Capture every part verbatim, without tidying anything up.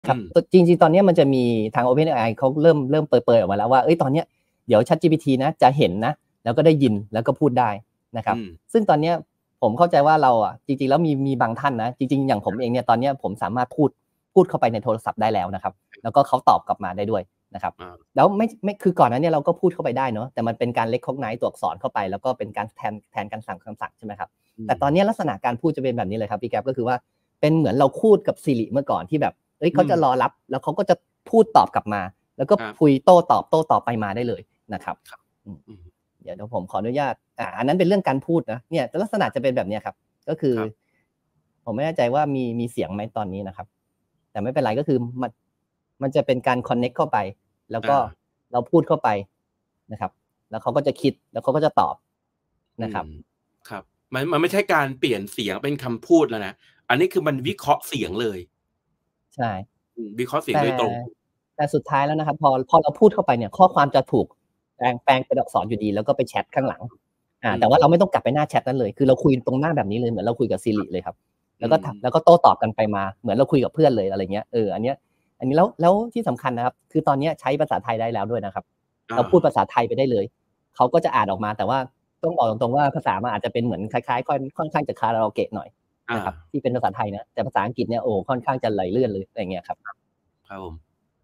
ครับจริงๆตอนนี้มันจะมีทาง OpenAI เขาเริ่มเริ่มเปิดๆออกมาแล้วว่าเอ้ยตอนเนี้ยเดี๋ยว ChatGPT นะจะเห็นนะแล้วก็ได้ยินแล้วก็พูดได้นะครับซึ่งตอนเนี้ยผมเข้าใจว่าเราอ่ะจริงๆแล้วมีมีบางท่านนะจริงๆอย่างผมเองเนี่ยตอนเนี้ยผมสามารถพูดพูดเข้าไปในโทรศัพท์ได้แล้วนะครับแล้วก็เขาตอบกลับมาได้ด้วยนะครับแล้วไม่ไม่คือก่อนหน้านี้เราก็พูดเข้าไปได้เนาะแต่มันเป็นการ recognize ตัวอักษรเข้าไปแล้วก็เป็นการแทนแทนการสั่งคำสั่งใช่ไหมครับแต่ตอนนี้ลักษณะการพูดจะเป็นแบบนี้เลยครับพี่แก๊ปก็คือว่าเป็นเหมือนเราพูดกับ Siri เมื่อก่อนที่แบบเอ้ยเขาจะรอรับแล้วเขาก็จะพูดตอบกลับมาแล้วก็คุยโต้ตอบโต้ตอบไปมาได้เลยนะครับเดี๋ยวผมขออนุญาตอ่าอันนั้นเป็นเรื่องการพูดนะเนี่ยลักษณะจะเป็นแบบนี้ครับก็คือผมไม่แน่ใจว่ามีมีเสียงไหมตอนนี้นะครับแต่ไม่เป็นไรก็คือมันมันจะเป็นการ connect เข้าไปแล้วก็เราพูดเข้าไปนะครับแล้วเขาก็จะคิดแล้วเขาก็จะตอบนะครับครับมันมันไม่ใช่การเปลี่ยนเสียงเป็นคำพูดแล้วนะอันนี้คือมันวิเคราะห์เสียงเลยใช่วิเคราะห์เสียงโดยตรงแต่สุดท้ายแล้วนะครับพอพอเราพูดเข้าไปเนี่ยข้อความจะถูกแปลงแปลงเป็นอักษรอยู่ดีแล้วก็ไปแชทข้างหลังอ่าแต่ว่าเราไม่ต้องกลับไปหน้าแชทนั้นเลยคือเราคุยตรงหน้าแบบนี้เลยเหมือนเราคุยกับ Siri เลยครับแล้วก็แล้วก็โต้ตอบกันไปมาเหมือนเราคุยกับเพื่อนเลยอะไรเงี้ยเอออันเนี้ยอันนี้แล้วแล้วที่สำคัญนะครับคือตอนนี้ใช้ภาษาไทยได้แล้วด้วยนะครับเราพูดภาษาไทยไปได้เลยเขาก็จะอ่านออกมาแต่ว่าต้องบอกตรงๆว่าภาษามันอาจจะเป็นเหมือนคล้ายๆค่อนค่อนข้างจะคาราโอเกะหน่อยนะครับที่เป็นภาษาไทยนะแต่ภาษาอังกฤษเนี่ยโอ้ค่อนข้างจะไหลเลื่อนเลยอะไรเงี้ยครับครับผม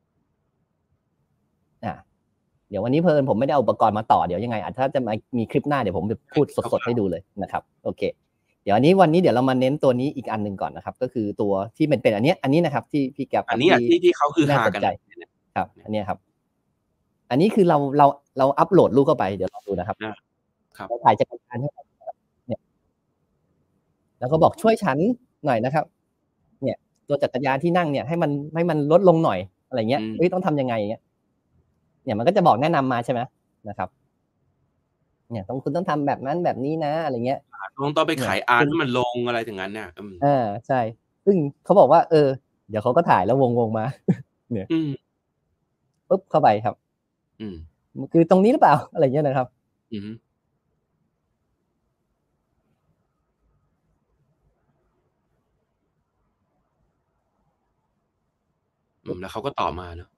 อ่าเดี๋ยววันนี้เพิ่นผมไม่ได้เอาอุปกรณ์มาต่อเดี๋ยวยังไงอาจถ้าจะมีคลิปหน้าเดี๋ยวผมจะพูดสดๆให้ดูเลยนะครับโอเคเดี๋ยวอันนี้วันนี้เดี๋ยวเรามาเน้นตัวนี้อีกอันนึงก่อนนะครับก็คือตัวที่เป็นเป็นอันนี้อันนี้นะครับที่พี่แก๊ปอันนี้ที่ที่เขาคือหากันครับอันนี้ครับอันนี้คือเราเราเราอัปโหลดรูปเข้าไปเดี๋ยวลองดูนะครับครับถ่ายจักรยานให้เนี่ยแล้วก็บอกช่วยฉันหน่อยนะครับเนี่ยตัวจักรยานที่นั่งเนี่ยให้มันให้มันลดลงหน่อยอะไรเงี้ยเฮ้ยต้องทำยังไงเงี้ยเนี่ยมันก็จะบอกแนะนำมาใช่ไหมนะครับเนี่ยต้องคุณต้องทำแบบนั้นแบบนี้นะอะไรเงี้ยต้องต้องไปขายอาร์ตให้มันลงอะไรถึงนั้นเนี่ยเออใช่ซึ่งเขาบอกว่าเออเดี๋ยวเขาก็ถ่ายแล้ววงวงมาเนี่ยปุ๊บเข้าไปครับอืมคือตรงนี้หรือเปล่าอะไรเงี้ยนะครับอืมแล้วเขาก็ตอบมาเนาะ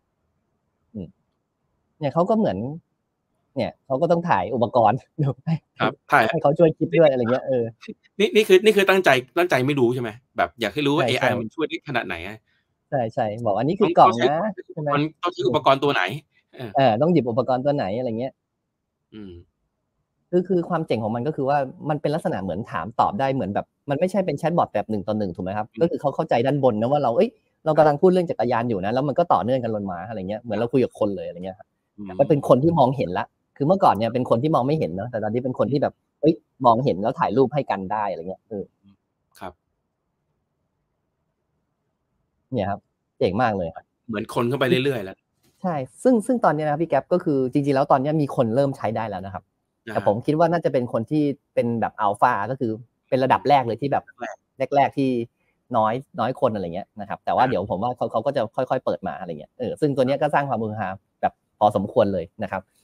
เนี่ยเขาก็เหมือนเนี่ยเขาก็ต้องถ่ายอุปกรณ์เดี๋ยวให้ครับถ่ายให้เขาช่วยคิดด้วยอะไรเงี้ยเออนี่นี่คือนี่คือตั้งใจตั้งใจไม่รู้ใช่ไหมแบบอยากให้รู้ว่า เอ ไอ มันช่วยได้ขนาดไหนใช่ใช่บอกอันนี้คือกล่องนะใช่ไหมต้องใช้อุปกรณ์ตัวไหนเออต้องหยิบอุปกรณ์ตัวไหนอะไรเงี้ยอืมคือคือความเจ๋งของมันก็คือว่ามันเป็นลักษณะเหมือนถามตอบได้เหมือนแบบมันไม่ใช่เป็นแชทบอทแบบหนึ่งต่อหนึ่งถูกไหมครับก็คือเขาเข้าใจด้านบนนะว่าเราเอ้ยเรากำลังพูดเรื่องจักรยานอยู่นะแล้วมันก็ต่อเนื่องกันลงมาอะไรเงี้ยเหมือนเราคุยกับคนเลยอะไรเงี้ยครับมันเป็นคนที่มองเห็นละคือเมื่อก่อนเนี่ยเป็นคนที่มองไม่เห็นเนาะแต่ตอนนี้เป็นคนที่แบบเอ้ยมองเห็นแล้วถ่ายรูปให้กันได้อะไรเงี้ยเออครับเนี่ยครับเจ๋งมากเลยเหมือนคนเข้าไปเรื่อยๆแล้วใช่ซึ่งซึ่งตอนนี้นะพี่แก๊ปก็คือจริงๆแล้วตอนนี้มีคนเริ่มใช้ได้แล้วนะครับแต่ผมคิดว่าน่าจะเป็นคนที่เป็นแบบอัลฟาก็คือเป็นระดับแรกเลยที่แบบแรกๆที่น้อยน้อยคนอะไรเงี้ยนะครับแต่ว่าเดี๋ยวผมว่าเขาเขาก็จะค่อยๆเปิดมาอะไรเงี้ยเออซึ่งตัวนี้ก็สร้างความมือฮาแบบพอสมควรเลยนะครับ